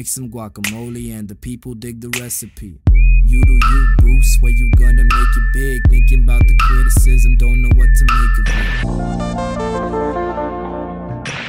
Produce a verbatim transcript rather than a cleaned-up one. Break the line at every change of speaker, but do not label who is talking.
Make some guacamole and the people dig the recipe. You do you, boo, swear you gonna make it big. Thinking about the criticism, don't know what to make of it.